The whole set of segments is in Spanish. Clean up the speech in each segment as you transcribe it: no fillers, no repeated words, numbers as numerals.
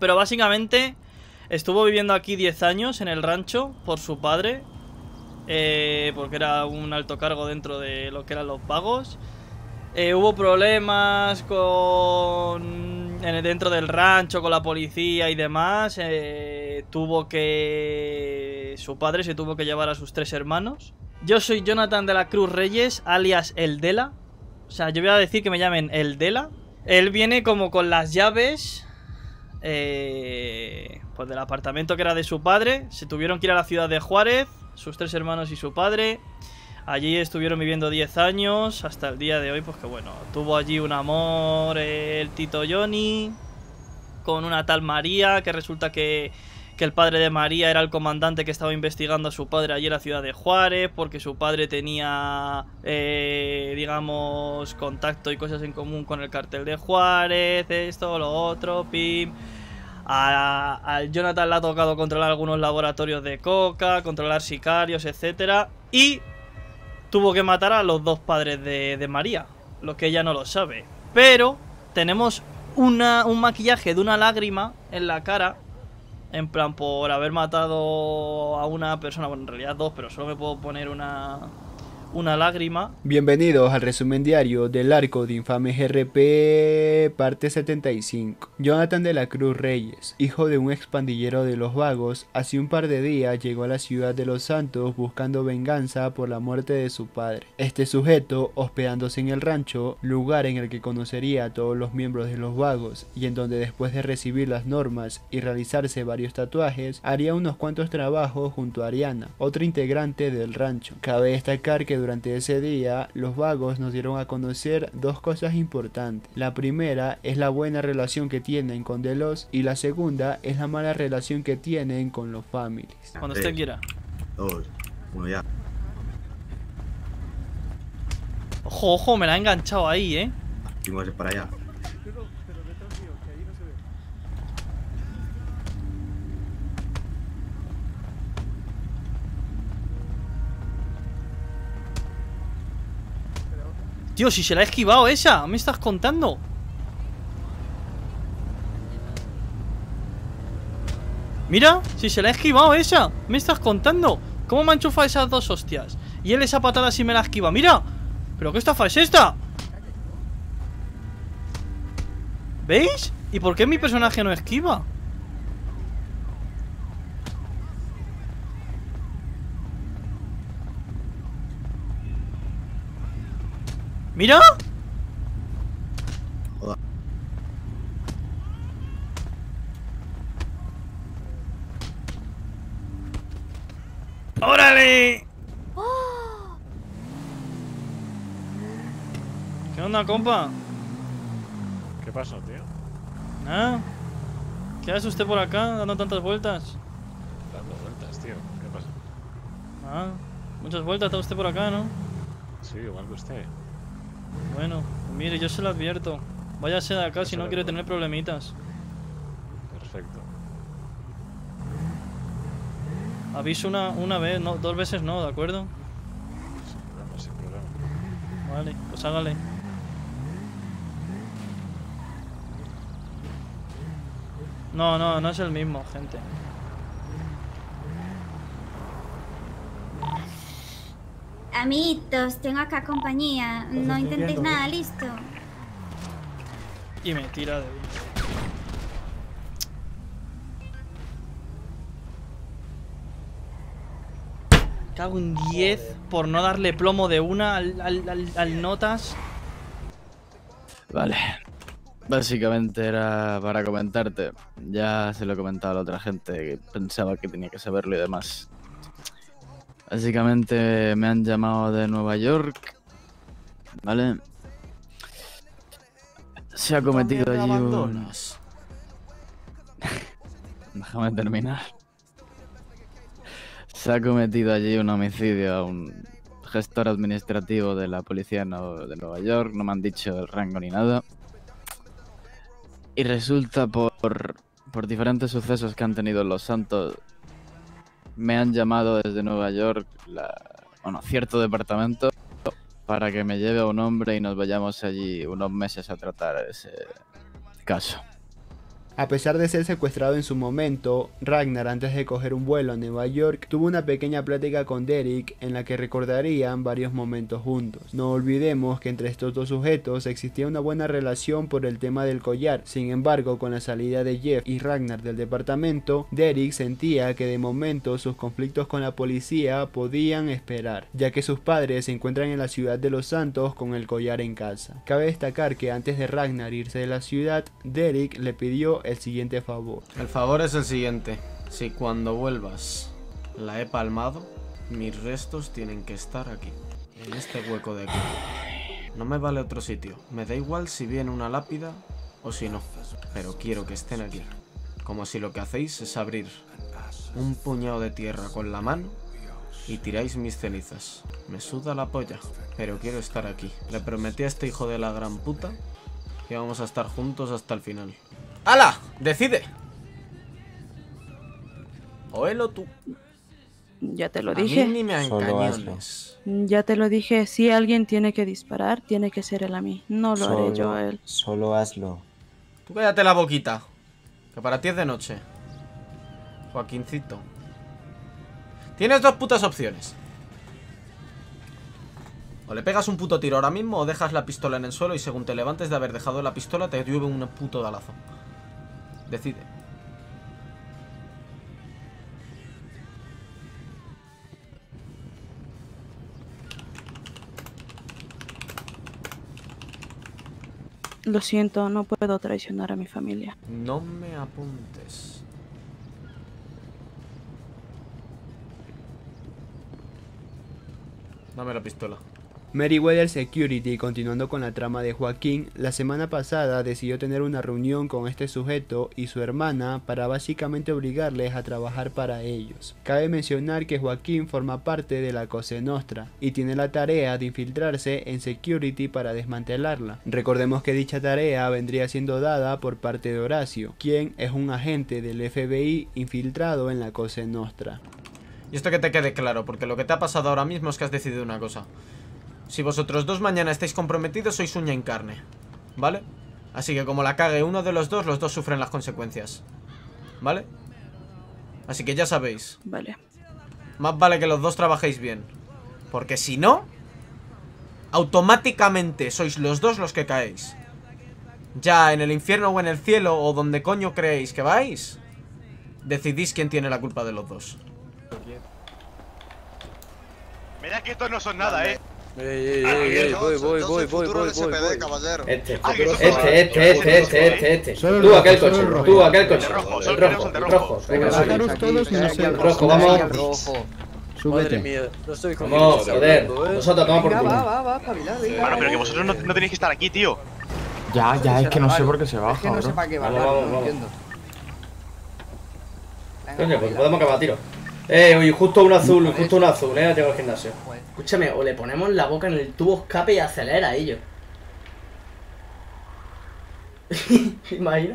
Pero básicamente estuvo viviendo aquí 10 años en el rancho por su padre, porque era un alto cargo dentro de lo que eran los vagos. Hubo problemas dentro del rancho con la policía y demás. Su padre se tuvo que llevar a sus 3 hermanos. Yo soy Jonathan de la Cruz Reyes, alias El Dela. O sea, yo voy a decir que me llamen El Dela. Él viene como con las llaves pues del apartamento que era de su padre. Se tuvieron que ir a la ciudad de Juárez, sus 3 hermanos y su padre. Allí estuvieron viviendo 10 años, hasta el día de hoy, pues que bueno, tuvo allí un amor el Tito Johnny con una tal María, que resulta que el padre de María era el comandante que estaba investigando a su padre allí en la ciudad de Juárez, porque su padre tenía, digamos, contacto y cosas en común con el cartel de Juárez, esto, lo otro, pim. Al Jonathan le ha tocado controlar algunos laboratorios de coca, controlar sicarios, etcétera, y tuvo que matar a los 2 padres de María, lo que ella no lo sabe. Pero tenemos un maquillaje de una lágrima en la cara, en plan por haber matado a una persona, bueno, en realidad 2, pero solo me puedo poner una lágrima. Bienvenidos al resumen diario del arco de Infames RP, parte 75. Jonathan de la Cruz Reyes, hijo de un expandillero de los vagos, hace un par de días llegó a la ciudad de Los Santos buscando venganza por la muerte de su padre. Este sujeto, hospedándose en el rancho, lugar en el que conocería a todos los miembros de los vagos, y en donde después de recibir las normas y realizarse varios tatuajes, haría unos cuantos trabajos junto a Ariana, otra integrante del rancho. Cabe destacar que durante ese día, los vagos nos dieron a conocer 2 cosas importantes. La primera es la buena relación que tienen con Delos, y la segunda es la mala relación que tienen con los families. Cuando usted quiera. 2, 1 ya. Ojo, ojo, me la ha enganchado ahí, Vamos a ir para allá. Tío, si se la ha esquivado esa, ¿me estás contando? Mira, si se la ha esquivado esa, ¿me estás contando? ¿Cómo me ha enchufado esas 2 hostias? Y él esa patada sí me la esquiva, mira. ¿Pero qué estafa es esta? ¿Veis? ¿Y por qué mi personaje no esquiva? ¡Mira! Joder. ¡Órale! ¿Qué onda, compa? ¿Qué pasó, tío? ¿Ah? ¿Qué hace usted por acá dando tantas vueltas? Dando vueltas, tío. ¿Qué pasa? Ah, muchas vueltas da usted por acá, ¿no? Sí, igual que usted. Bueno, mire, yo se lo advierto. Váyase de acá Yo si se no lo quiere advierto. tener problemitas. Perfecto. Aviso una vez, no, 2 veces no, ¿de acuerdo? Sin problema, sin problema. Vale, pues hágale. No, no, no es el mismo, gente. Amiguitos, tengo acá compañía. No intentéis nada, listo. Y me tira de... Cago en 10 por no darle plomo de una al notas. Vale. Básicamente era para comentarte. Ya se lo he comentado a la otra gente que pensaba que tenía que saberlo y demás. Básicamente me han llamado de Nueva York. ¿Vale? Se ha cometido allí un... Déjame terminar. Se ha cometido allí un homicidio a un gestor administrativo de la policía de Nueva York. No me han dicho el rango ni nada. Y resulta por diferentes sucesos que han tenido en Los Santos, me han llamado desde Nueva York, cierto departamento, para que me lleve a un hombre y nos vayamos allí unos meses a tratar ese caso. A pesar de ser secuestrado en su momento, Ragnar, antes de coger un vuelo a Nueva York, tuvo una pequeña plática con Derek en la que recordarían varios momentos juntos. No olvidemos que entre estos dos sujetos existía una buena relación por el tema del collar. Sin embargo, con la salida de Jeff y Ragnar del departamento, Derek sentía que de momento sus conflictos con la policía podían esperar, ya que sus padres se encuentran en la ciudad de Los Santos con el collar en casa. Cabe destacar que antes de Ragnar irse de la ciudad, Derek le pidió el siguiente favor. El favor es el siguiente: si cuando vuelvas la he palmado, mis restos tienen que estar aquí, en este hueco de aquí. No me vale otro sitio, me da igual si viene una lápida o si no, pero quiero que estén aquí. Como si lo que hacéis es abrir un puñado de tierra con la mano y tiráis mis cenizas. Me suda la polla, pero quiero estar aquí. Le prometí a este hijo de la gran puta que vamos a estar juntos hasta el final. ¡Hala! ¡Decide! O él o tú. Ya te lo A dije. mí ni me encañones. Ya te lo dije. Si alguien tiene que disparar, tiene que ser él a mí. No lo haré yo a él. Solo hazlo. Tú cállate la boquita, que para ti es de noche. Joaquincito. Tienes dos putas opciones. O le pegas un puto tiro ahora mismo o dejas la pistola en el suelo y según te levantes de haber dejado la pistola te llueve un puto balazo. Decide. Lo siento, no puedo traicionar a mi familia. No me apuntes. Dame la pistola. Meriwether Security, continuando con la trama de Joaquín, la semana pasada decidió tener una reunión con este sujeto y su hermana para básicamente obligarles a trabajar para ellos. Cabe mencionar que Joaquín forma parte de la Cosa Nostra y tiene la tarea de infiltrarse en Security para desmantelarla. Recordemos que dicha tarea vendría siendo dada por parte de Horacio, quien es un agente del FBI infiltrado en la Cosa Nostra. Y esto que te quede claro, porque lo que te ha pasado ahora mismo es que has decidido una cosa. Si vosotros dos mañana estáis comprometidos, sois uña en carne, ¿vale? Así que como la cague uno de los dos sufren las consecuencias, ¿vale? Así que ya sabéis. Vale. Más vale que los dos trabajéis bien, porque si no, automáticamente sois los dos los que caéis. Ya en el infierno o en el cielo o donde coño creéis que vais, decidís quién tiene la culpa de los dos. Mira que estos no son nada, Voy. Este. Tú aquel coche, El rojo. Venga, rojo, vamos. Súbete. Vamos, joder. Nosotros, toma por culo. Bueno, pero que vosotros no tenéis que estar aquí, tío. Ya, es que no sé por qué se baja. Es que no sé para qué Vamos. no entiendo. Coño, pues podemos acabar a tiro. Oye, justo un azul, llego al gimnasio. Escúchame, o le ponemos la boca en el tubo escape y acelera ellos. ¿Imagina?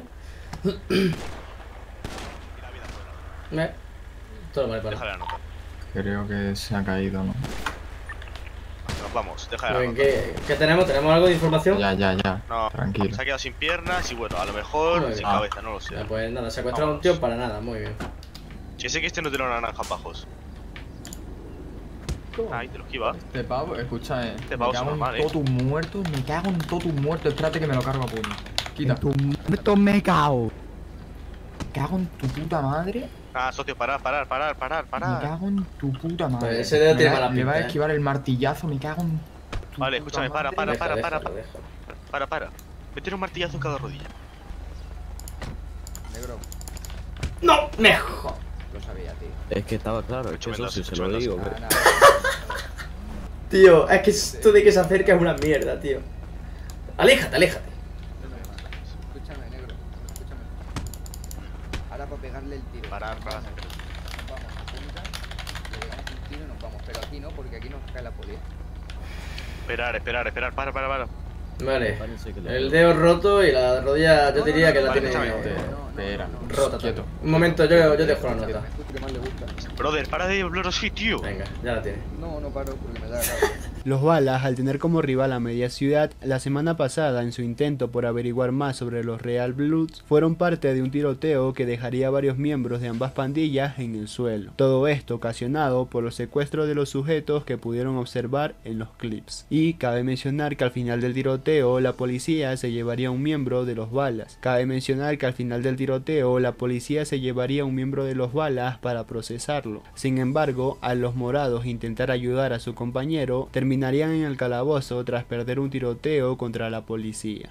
Todo vale para. Déjale la nota. Creo que se ha caído, ¿no? Nos vamos, déjale la nota. ¿Qué tenemos? ¿Tenemos algo de información? Ya. No, Tranquilo. se ha quedado sin piernas y bueno, a lo mejor sin cabeza, no lo sé. Pues nada, secuestrar a un tío para nada, muy bien. Si sé que este no tiene una naranja bajos. Ahí te lo esquiva. Este pavo, escucha, Este pavo es normal, me cago en todo tu muerto, espérate que me lo cargo a puño. Quita. En tu muerto me cago. Me cago en tu puta madre. Ah, socio, parar. Me cago en tu puta madre. Pues ese dedo tiene mala Me va a pinta, esquivar el martillazo, me cago en tu Vale, puta escúchame, para. Déjalo. Para. Métele un martillazo en cada rodilla. Negro. ¡No! ¡Mejor! Lo sabía, tío. Es que estaba claro, es que eso sí se lo digo, pero... Tío, es que esto de que se acerca es una mierda, tío. Aléjate. Escúchame, negro, escúchame. Ahora para pegarle el tiro. Parar. Vamos a punta, le pegamos un tiro y nos vamos. Pero aquí no, porque aquí nos cae la policía. Esperar, para. Vale, el dedo roto y la rodilla yo diría que la tiene... Espera, Rota. quieto. Un momento, yo dejo la nota. Que más le gusta. Brother, para de hablar así, tío. Venga, ya la tiene. No, no paro porque me da rabia. Los Balas, al tener como rival a media ciudad, la semana pasada en su intento por averiguar más sobre los Real Bloods, fueron parte de un tiroteo que dejaría a varios miembros de ambas pandillas en el suelo. Todo esto ocasionado por los secuestros de los sujetos que pudieron observar en los clips. Y cabe mencionar que al final del tiroteo, la policía se llevaría a un miembro de los Balas. Cabe mencionar que al final del tiroteo, la policía se llevaría a un miembro de los Balas para procesarlo. Sin embargo, al los morados intentar ayudar a su compañero, terminarían en el calabozo tras perder un tiroteo contra la policía.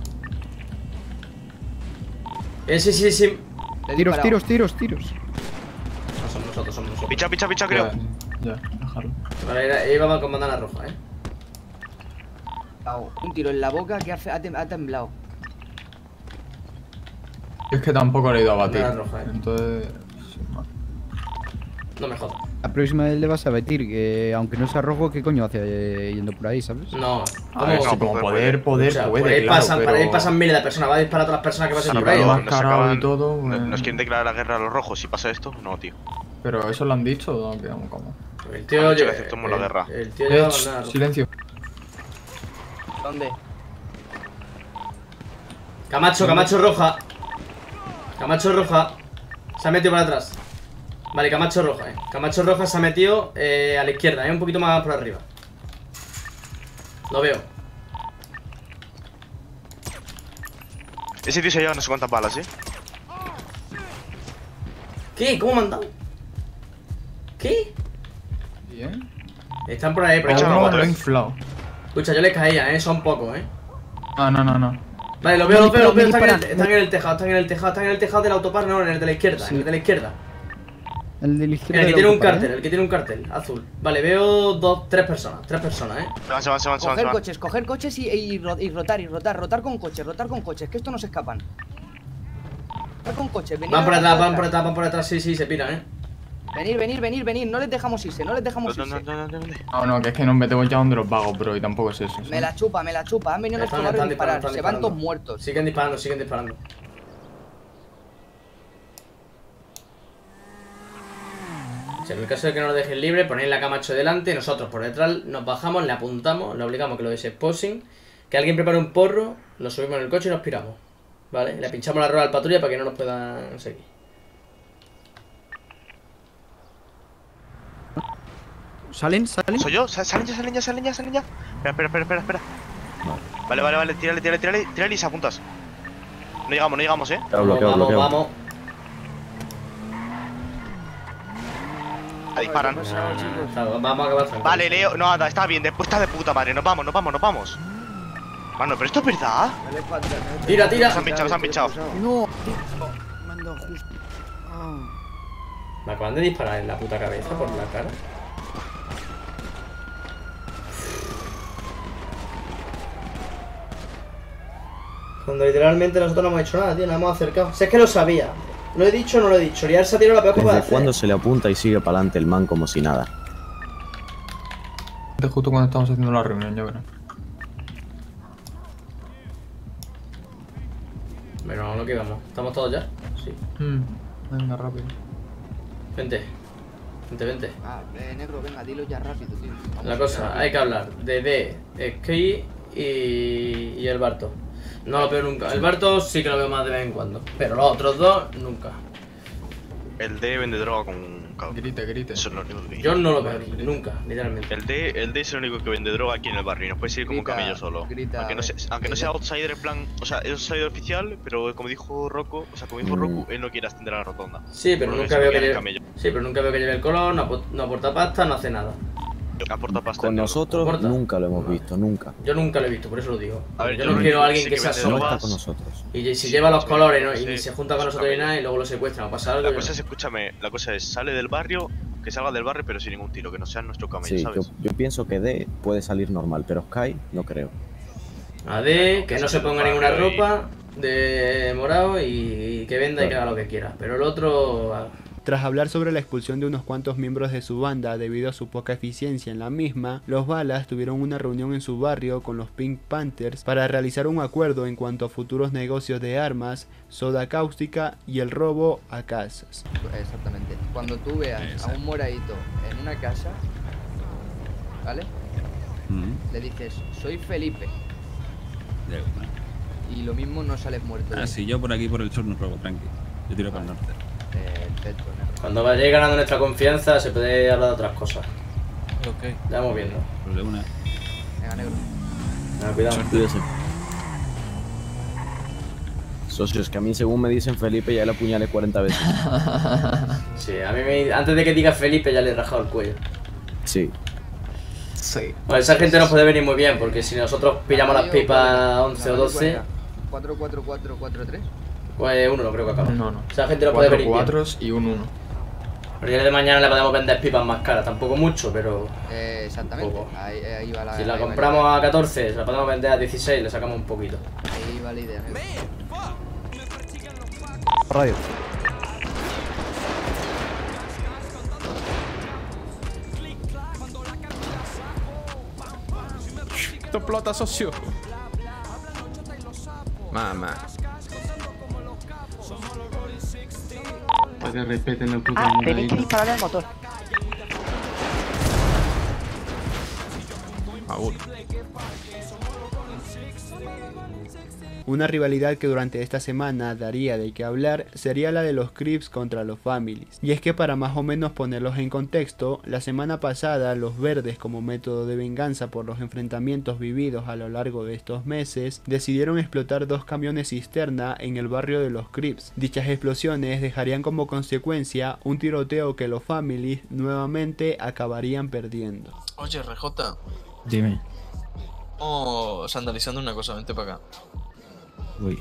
Sí. Tiros. No, somos nosotros. Picha, creo. Ya, dejarlo. Vale, ahí vamos con bandana roja, Un tiro en la boca que ha temblado. Es que tampoco le he ido a batir. Bandana roja, Entonces. No me jodas. La próxima vez le vas a batir, que aunque no sea rojo, ¿qué coño hace yendo por ahí, sabes? No. A ver, si como poder, O sea, por puede, ahí claro, pasan, pero... por ahí pasan miles de personas. Va a disparar a todas las personas que pasen por ahí. Más carado y todo... Nos quieren declarar la guerra a los rojos si pasa esto. No, tío. Pero eso lo han dicho, ¿o no? ¿Cómo? El tío lleva... aceptamos la guerra. El tío lleva bandana roja. Silencio. ¿Dónde? Camacho roja. Camacho roja. Se ha metido para atrás. Vale, Camacho roja, Camacho roja se ha metido a la izquierda, un poquito más por arriba. Lo veo. Ese tío se lleva no sé cuántas balas, ¿Qué? ¿Cómo me han dado? ¿Qué? Bien. Están por ahí, por ahí. No, lo he inflado. Escucha, yo les caía, son pocos, No. Vale, los veo, están en el tejado del autopar, no, en el de la izquierda, en el de la izquierda. El de la izquierda. El que tiene un cartel, azul. Vale, veo tres personas, Se van. Coger coches y rotar con coches, que estos no se escapan. Rotar con coches, van por atrás, sí, se piran, Venir, no les dejamos irse, No. No, que es que nos metemos ya donde los vagos, bro, y tampoco es eso. ¿sí? Me la chupa, han venido a nuestro barrio a disparar, se van todos muertos. Siguen disparando. En el caso de que no lo dejen libre, ponéis la Camacho delante, nosotros por detrás nos bajamos, le apuntamos, le obligamos que lo desexposing, que alguien prepare un porro, lo subimos en el coche y nos piramos. ¿Vale? Le pinchamos la rueda al patrulla para que no nos puedan seguir. ¿Salen? ¿Soy yo? Salen ya. Espera. Vale, tírale y se apuntas. No llegamos, Vamos. Disparan. Vamos a acabar. Vale, Leo, no, anda, está bien, después está de puta madre, nos vamos. Mano, pero esto es verdad. Tira. Nos han pinchado. No, me han dado justo. Me acaban de disparar en la puta cabeza por la cara. Cuando literalmente nosotros no hemos hecho nada, tío, nos hemos acercado. Si es que lo sabía. ¿Lo he dicho o no lo he dicho? Liar se ha tirado la peor que puede ¿Desde hacer. cuándo se le apunta y sigue para adelante el man como si nada? Justo cuando estamos haciendo la reunión, yo creo. Pero no que vamos. ¿Estamos todos ya? Sí. Venga, rápido. Vente. Negro, venga, dilo ya rápido, tío. La cosa, hay que hablar de Ski y el Barto. No lo veo nunca. El Barto sí que lo veo más de vez en cuando. Pero los otros dos, nunca. El D vende droga con un cabrón. Grite. Eso es lo único que... Yo no lo veo nunca, literalmente. El D es el único que vende droga aquí en el barrio y nos puede seguir como un camello solo. Aunque no sea outsider en plan... O sea, es outsider oficial, pero como dijo Rocco, él no quiere ascender a la rotonda. Sí, pero nunca veo que lleve el color, no aporta pasta, no hace nada. Aporta pasta. Con nosotros nunca lo hemos visto, nunca. Yo nunca lo he visto, por eso lo digo. A ver, yo no quiero a alguien que sea No solo. está con nosotros. Y si lleva los colores, ¿no? Y ni se junta con nosotros ni nada y luego lo secuestran o pasa algo. La cosa es, escúchame, la cosa es, sale del barrio, que salga del barrio pero sin ningún tiro, que no sea nuestro camello, Sí, ¿sabes? yo pienso que D puede salir normal, pero Sky no creo. AD, que no se ponga ninguna ropa de morado y que venda y que haga lo que quiera. Pero el otro Tras hablar sobre la expulsión de unos cuantos miembros de su banda debido a su poca eficiencia en la misma, los Balas tuvieron una reunión en su barrio con los Pink Panthers para realizar un acuerdo en cuanto a futuros negocios de armas, soda cáustica y el robo a casas. Exactamente. Cuando tú veas a un moradito en una casa, ¿vale? Le dices, soy Felipe. Y lo mismo no sales muerto. Sí, yo por aquí por el sur no robo, tranqui. Yo tiro para el norte. Perfecto, Cuando vayáis ganando nuestra confianza se puede hablar de otras cosas. Ok. Ya vamos viendo. Pues de una. Venga, negro. Cuidado. Cuídese. Socios, que a mí según me dicen Felipe ya le apuñalé 40 veces. Sí, a mí antes de que diga Felipe ya le he rajado el cuello. Sí. Sí. Bueno, esa gente nos puede venir muy bien porque si nosotros pillamos las pipas 11 o 12... 4-4-4-4-3. Pues uno no creo que acabe. No. Esa gente nos puede venir bien. 4 y un 1. Pero el día de mañana le podemos vender pipas más caras, tampoco mucho, pero... Exactamente. Ahí va la... Si la compramos a 14, se la podemos vender a 16, le sacamos un poquito. Ahí va la idea. Radio. Esto explota, socio. Mamá. Para que respeten el puto tenéis que dispararle al motor. Una rivalidad que durante esta semana daría de qué hablar sería la de los Crips contra los Families. Y es que para más o menos ponerlos en contexto, la semana pasada los Verdes, como método de venganza por los enfrentamientos vividos a lo largo de estos meses, decidieron explotar 2 camiones cisterna en el barrio de los Crips. Dichas explosiones dejarían como consecuencia un tiroteo que los Families nuevamente acabarían perdiendo. Oye, RJ. Dime. Estamos analizando una cosa, vente para acá. Uy.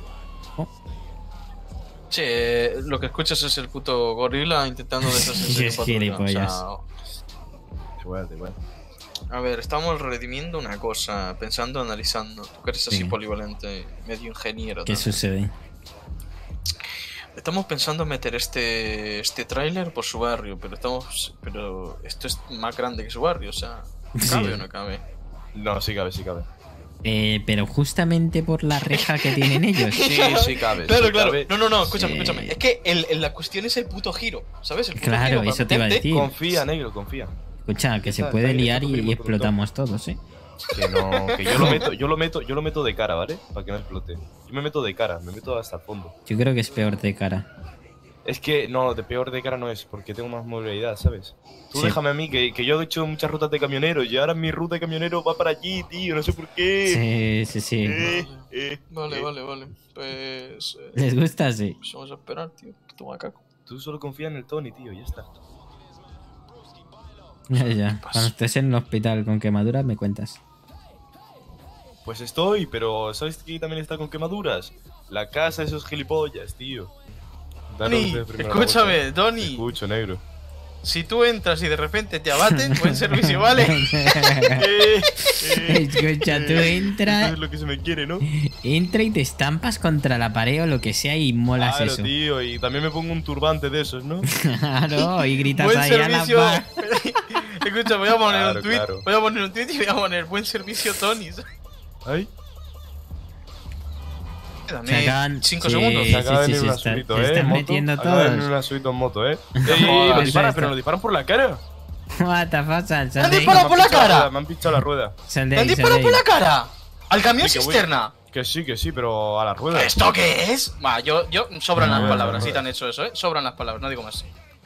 Sí, lo que escuchas es el puto gorila intentando deshacerse de gilipollas. Igual. A ver, estamos redimiendo una cosa, pensando, analizando. Tú que eres así polivalente, medio ingeniero. ¿Qué sucede? Estamos pensando meter este tráiler por su barrio, pero esto es más grande que su barrio, o sea, ¿cabe o no cabe? No, sí cabe. Pero justamente por la reja que tienen ellos. Sí cabe. Claro. Cabe. No, escúchame. Es que la cuestión es el puto giro, ¿sabes? El puto claro, giro eso te iba a decir. Confía, negro, confía. Escucha, que se puede liar y explotamos todos, ¿eh? Que no, que yo lo meto de cara, ¿vale? Para que no explote. Yo me meto de cara, me meto hasta el fondo. Yo creo que es peor de cara. Es que, no, de peor de cara no es, porque tengo más movilidad, ¿sabes? Tú Sí. déjame a mí, que yo he hecho muchas rutas de camionero y ahora mi ruta de camionero va para allí, tío, no sé por qué. Sí. Vale. Pues... ¿Les gusta? Sí. Pues vamos a esperar, tío. Toma caco. Tú solo confía en el Tony, tío, ya está. Ya. Cuando estés en el hospital con quemaduras me cuentas. Pues estoy, pero ¿sabes quién también está con quemaduras? La casa de esos gilipollas, tío. Tony, escúchame, Tony. Te escucho, negro. Si tú entras y de repente te abaten, buen servicio, ¿vale? Escucha, tú entras. Eso es lo que se me quiere, ¿no? Entra y te estampas contra la pared o lo que sea y molas Claro, eso. tío, y también me pongo un turbante de esos, ¿no? Claro, y gritas Buen ahí servicio. a la Escucha, voy a poner Claro, un tweet. claro. Voy a poner un tweet y voy a poner buen servicio, Tony. ¿Ay? Dame 5 sí, segundos. Se acaba de venir un azulito, están moto. metiendo Acaba de venir todos. un azulito en moto, Nos disparan, pero nos disparan por la cara. What the fuck, sal ¿Me han de ahí. disparado por la cara? Me han pinchado la rueda. Sal de ¿Me han ahí, sal disparado de por ahí. la cara? ¿Al camión Sí, que voy. cisterna? Que sí, pero a la rueda. ¿Esto qué es? Va, yo sobran las No, palabras, no, si te han hecho eso, sobran las palabras, no digo más.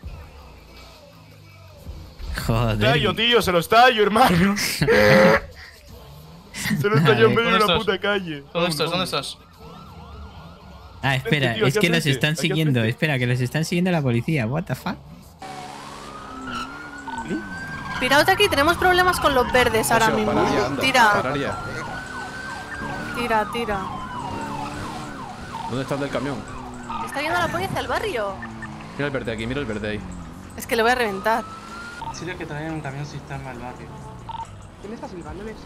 Joder. Tallo, tío, se lo estallo, hermano. Se lo estalló en medio de una puta calle. ¿Dónde estás? ¿Dónde estás? Ah, espera, Vente, tío, es aquí que al los frente, están aquí al siguiendo. frente. Espera, que los están siguiendo la policía. What the fuck. Piraos de aquí, tenemos problemas con los verdes ahora mismo. Tira. ¿Dónde está el del camión? Está yendo la policía al barrio. Mira el verde aquí, mira el verde ahí. Es que le voy a reventar. Sería que traen un camión cisterna al barrio. ¿Quién está silbándoles?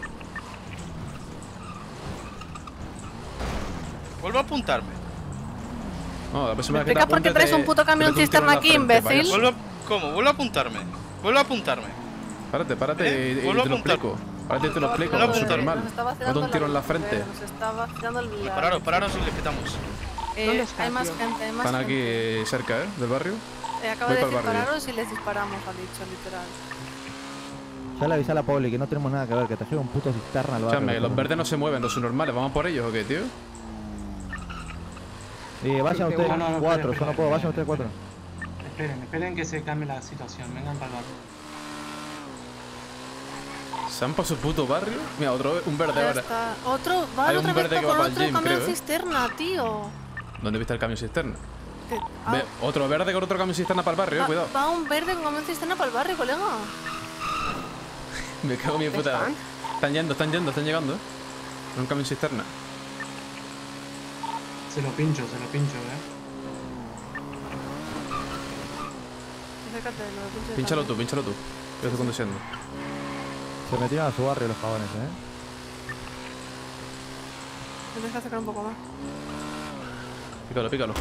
Vuelvo a apuntarme. No, la próxima ¿Me vez que te explicas por qué apunte traes un puto camión cisterna aquí, imbécil? ¿Cómo? Vuelvo a apuntarme. Vuelvo a apuntarme. Párate y te lo explico. Párate y te lo explico, Vuelvo a es apuntarme. normal. No te un tiro en la frente. Nos está vacilando el... Pararos y les petamos. Hay más gente, hay más Están gente. aquí cerca, del barrio. Acabo de dispararos y les disparamos, ha dicho, literal. Ya le avisé a la poli que no tenemos nada que ver, que trajeron un puto cisterna al barrio. Escúchame, los verdes no se mueven, los subnormales. ¿Vamos por ellos o qué, tío? Vayan ustedes cuatro, yo no puedo, vayan ustedes cuatro. Esperen que se cambie la situación, vengan para el barrio. ¿Se han pasado su puto barrio? Mira, un verde ahora. Otro, va Hay un otra vez verde que con va para el otro gym, camión creo, ¿eh? cisterna, tío. ¿Dónde viste el camión cisterna? Ah. Otro verde con otro camión cisterna para el barrio, cuidado. Va un verde con camión cisterna para el barrio, colega. Me cago en mi puta. Están llegando, un camión cisterna. Se lo pincho, Acércate, lo pincho. Pínchalo tú. Yo estoy conduciendo. Se metieron a su barrio los cabones, Me deja acercar un poco más. Pícalo.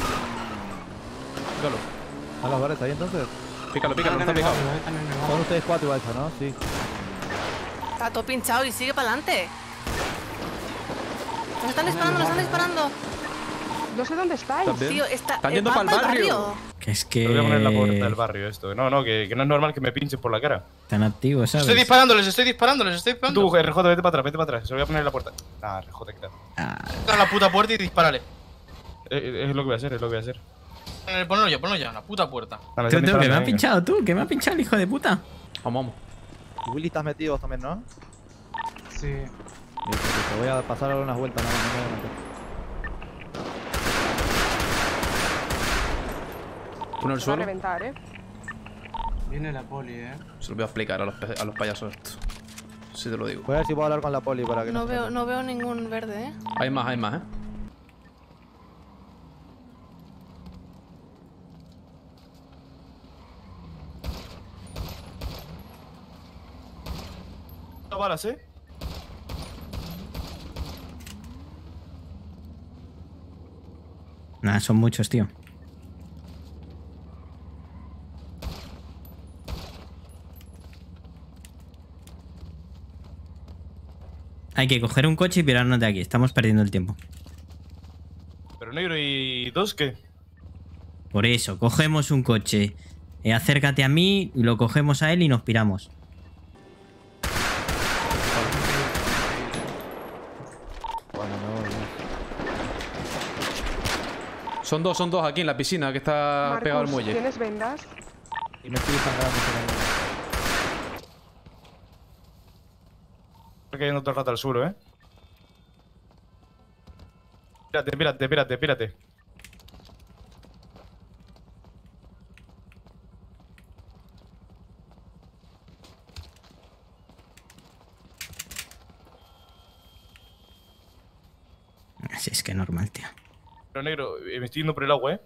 ¿Están los verdes ahí entonces? Pícalo, no está picado. Son ustedes cuatro igual, ¿no? Sí. Está todo pinchado y sigue para adelante. Nos están disparando. No sé dónde estáis. Tío, están yendo para el barrio. Que es que... Te voy a poner en la puerta del barrio esto. No, que no es normal que me pinches por la cara. Están activos, ¿sabes? Estoy disparando. Tú, RJ, vete para atrás. Se lo voy a poner en la puerta. Nah, RJ, quita. Entra a la puta puerta y dispárale. Es lo que voy a hacer, Ponlo ya, la puta puerta. Que me ha pinchado que me ha pinchado el hijo de puta. Vamos. Y Willy, estás metido vos también, ¿no? Sí. Te voy a pasar ahora unas vueltas, no me voy a meter. Uno al suelo. Reventar, Viene la poli, Se lo voy a explicar a los payasos estos. Si te lo digo. Voy a ver si puedo hablar con la poli para que no veo ningún verde, Hay más, balas, Nah, son muchos, tío. Hay que coger un coche y pirarnos de aquí. Estamos perdiendo el tiempo. Pero negro, ¿y dos qué? Por eso, cogemos un coche. Acércate a mí, lo cogemos a él y nos piramos. Son dos aquí en la piscina que está Marcus, pegado al muelle. ¿Tienes vendas? Y me estoy sangrando. Estoy cayendo todo el rato al sur, Pírate. Así es que normal, tío. Pero negro, me estoy yendo por el agua,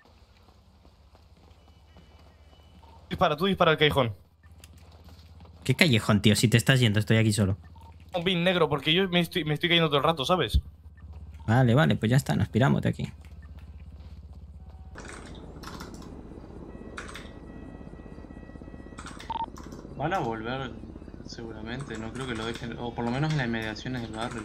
Tú dispara al callejón. ¿Qué callejón, tío? Si te estás yendo, estoy aquí solo. Un pin negro, porque yo me estoy cayendo todo el rato, ¿sabes? Vale, pues ya está, nos piramos de aquí. Van a volver seguramente, no creo que lo dejen, o por lo menos en las inmediaciones del barrio.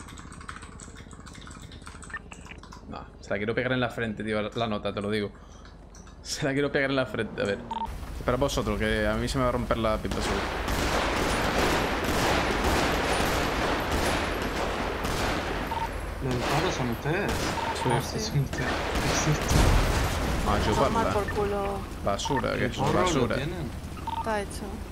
No, se la quiero pegar en la frente, tío, la nota, te lo digo. Se la quiero pegar en la frente, a ver. Espera vosotros, que a mí se me va a romper la pinta seguro. ¿Los disparos son ustedes? Sí. Son ustedes. A chuparla. Tomar por culo. Basura, que es ¿El porro lo basura. tienen? Está hecho.